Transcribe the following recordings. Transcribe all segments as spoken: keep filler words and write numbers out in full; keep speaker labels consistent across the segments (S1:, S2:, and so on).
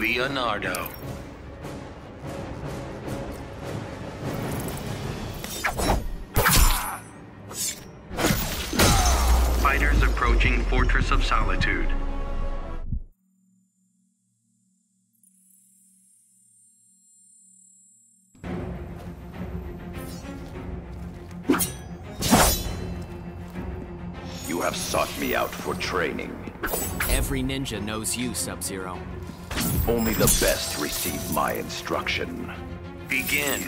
S1: Leonardo. Fighters approaching Fortress of Solitude.
S2: You have sought me out for training.
S3: Every ninja knows you, Sub-Zero.
S2: Only the best receive my instruction.
S1: Begin.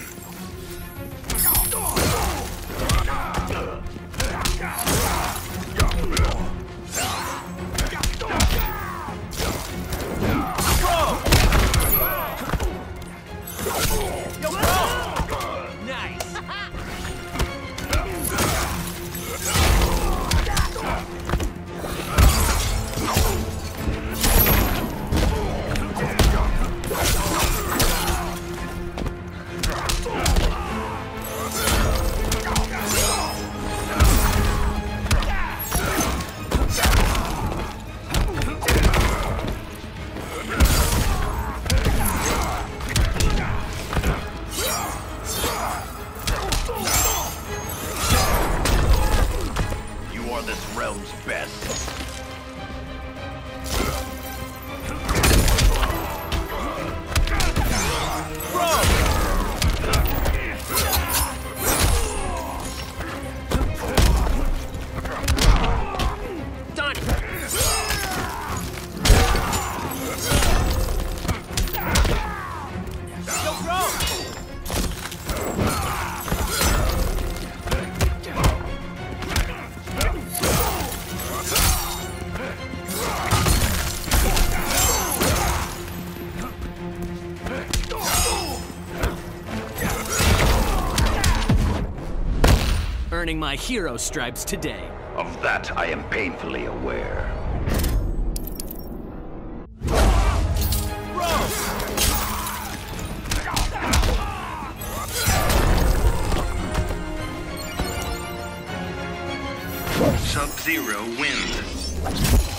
S2: This realm's best.
S3: Earning my hero stripes today.
S2: Of that, I am painfully aware.
S1: Sub-Zero wins.